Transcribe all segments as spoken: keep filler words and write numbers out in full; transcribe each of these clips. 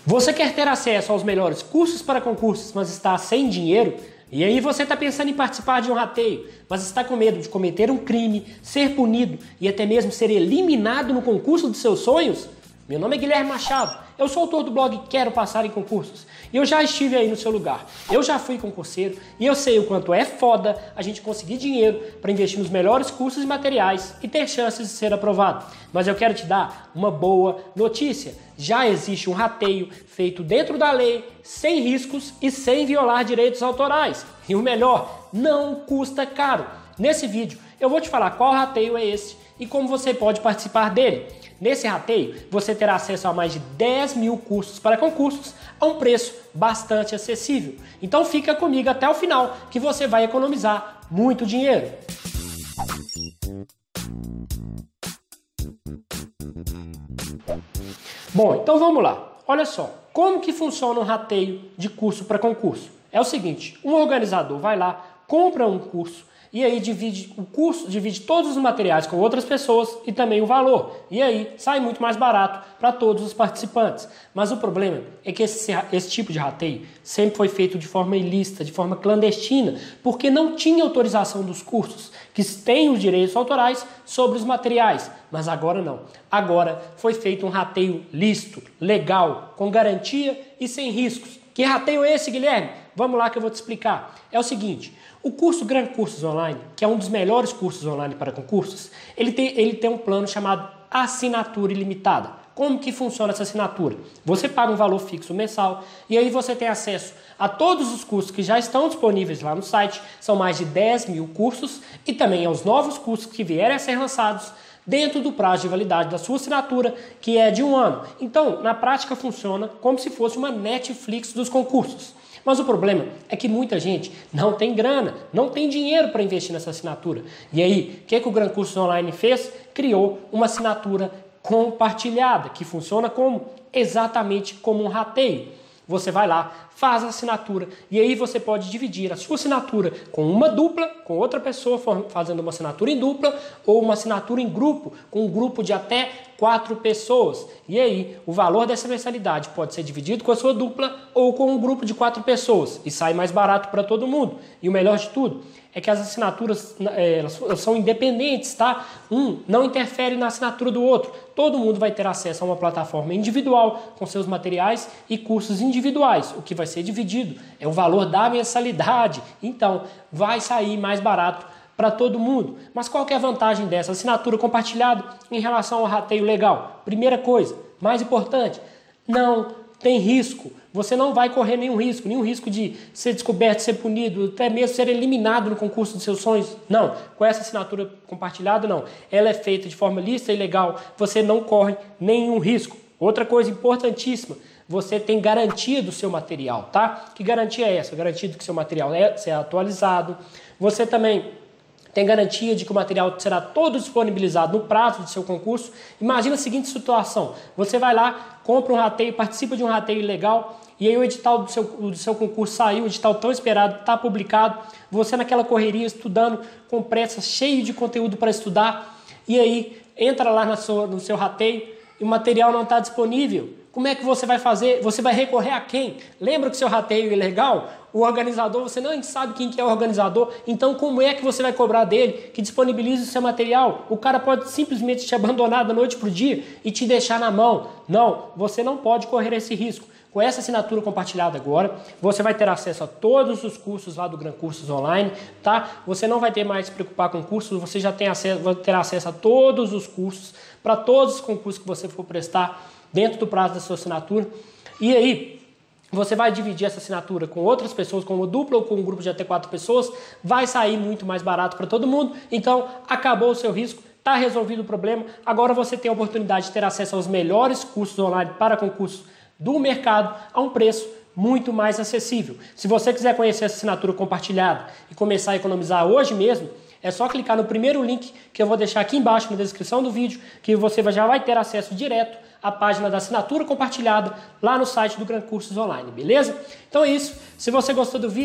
Você quer ter acesso aos melhores cursos para concursos, mas está sem dinheiro? E aí você está pensando em participar de um rateio, mas está com medo de cometer um crime, ser punido e até mesmo ser eliminado no concurso dos seus sonhos? Meu nome é Guilherme Machado, eu sou autor do blog Quero Passar em Concursos e eu já estive aí no seu lugar. Eu já fui concurseiro e eu sei o quanto é foda a gente conseguir dinheiro para investir nos melhores cursos e materiais e ter chances de ser aprovado. Mas eu quero te dar uma boa notícia. Já existe um rateio feito dentro da lei, sem riscos e sem violar direitos autorais. E o melhor, não custa caro. Nesse vídeo eu vou te falar qual rateio é esse e como você pode participar dele. Nesse rateio, você terá acesso a mais de dez mil cursos para concursos a um preço bastante acessível. Então fica comigo até o final que você vai economizar muito dinheiro. Bom, então vamos lá. Olha só, como que funciona um rateio de curso para concurso? É o seguinte, um organizador vai lá, compra um curso, e aí divide o curso, divide todos os materiais com outras pessoas e também o valor. E aí sai muito mais barato para todos os participantes. Mas o problema é que esse, esse tipo de rateio sempre foi feito de forma ilícita, de forma clandestina, porque não tinha autorização dos cursos, que têm os direitos autorais sobre os materiais. Mas agora não. Agora foi feito um rateio lícito, legal, com garantia e sem riscos. Que rateio é esse, Guilherme? Vamos lá que eu vou te explicar. É o seguinte, o curso Gran Cursos Online, que é um dos melhores cursos online para concursos, ele tem, ele tem um plano chamado assinatura ilimitada. Como que funciona essa assinatura? Você paga um valor fixo mensal e aí você tem acesso a todos os cursos que já estão disponíveis lá no site, são mais de dez mil cursos, e também aos novos cursos que vierem a ser lançados dentro do prazo de validade da sua assinatura, que é de um ano. Então, na prática funciona como se fosse uma Netflix dos concursos. Mas o problema é que muita gente não tem grana, não tem dinheiro para investir nessa assinatura. E aí, o que, que o Gran Cursos Online fez? Criou uma assinatura compartilhada, que funciona como exatamente como um rateio. Você vai lá, faz a assinatura e aí você pode dividir a sua assinatura com uma dupla, com outra pessoa fazendo uma assinatura em dupla, ou uma assinatura em grupo, com um grupo de até quatro pessoas. E aí o valor dessa mensalidade pode ser dividido com a sua dupla ou com um grupo de quatro pessoas e sai mais barato para todo mundo. E o melhor de tudo é que as assinaturas é, elas são independentes, tá? Um não interfere na assinatura do outro. Todo mundo vai ter acesso a uma plataforma individual com seus materiais e cursos individuais. O que vai ser dividido é o valor da mensalidade. Então, vai sair mais barato para todo mundo. Mas qual que é a vantagem dessa assinatura compartilhada em relação ao rateio legal? Primeira coisa, mais importante, não tem risco. Você não vai correr nenhum risco, nenhum risco de ser descoberto, ser punido, até mesmo ser eliminado no concurso dos seus sonhos. Não, com essa assinatura compartilhada não. Ela é feita de forma lícita e legal, você não corre nenhum risco. Outra coisa importantíssima, você tem garantia do seu material, tá? Que garantia é essa? Garantia de que seu material é, é atualizado. Você também tem garantia de que o material será todo disponibilizado no prazo do seu concurso. Imagina a seguinte situação, você vai lá, compra um rateio, participa de um rateio legal, e aí o edital do seu, do seu concurso saiu, o edital tão esperado, está publicado, você naquela correria estudando, com pressa, cheio de conteúdo para estudar, e aí entra lá na sua, no seu rateio e o material não está disponível. Como é que você vai fazer? Você vai recorrer a quem? Lembra que seu rateio é ilegal? O organizador, você não sabe quem que é o organizador, então como é que você vai cobrar dele que disponibilize o seu material? O cara pode simplesmente te abandonar da noite para o dia e te deixar na mão. Não, você não pode correr esse risco. Com essa assinatura compartilhada agora, você vai ter acesso a todos os cursos lá do Gran Cursos Online, tá? Você não vai ter mais que se preocupar com cursos, você já tem acesso, vai ter acesso a todos os cursos, para todos os concursos que você for prestar dentro do prazo da sua assinatura. E aí, você vai dividir essa assinatura com outras pessoas, com uma dupla ou com um grupo de até quatro pessoas, vai sair muito mais barato para todo mundo. Então, acabou o seu risco, está resolvido o problema. Agora você tem a oportunidade de ter acesso aos melhores cursos online para concursos do mercado a um preço muito mais acessível. Se você quiser conhecer essa assinatura compartilhada e começar a economizar hoje mesmo, é só clicar no primeiro link que eu vou deixar aqui embaixo na descrição do vídeo, que você já vai ter acesso direto à página da assinatura compartilhada lá no site do Gran Cursos Online, beleza? Então é isso. Se você gostou do vídeo,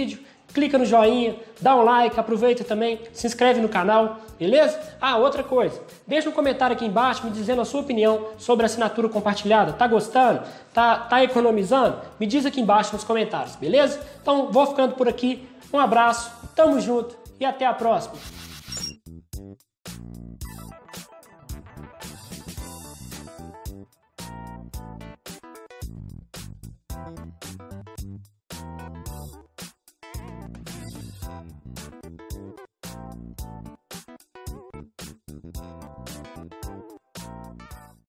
clica no joinha, dá um like, aproveita também, se inscreve no canal, beleza? Ah, outra coisa, deixa um comentário aqui embaixo me dizendo a sua opinião sobre a assinatura compartilhada. Tá gostando? Tá, tá economizando? Me diz aqui embaixo nos comentários, beleza? Então vou ficando por aqui, um abraço, tamo junto e até a próxima!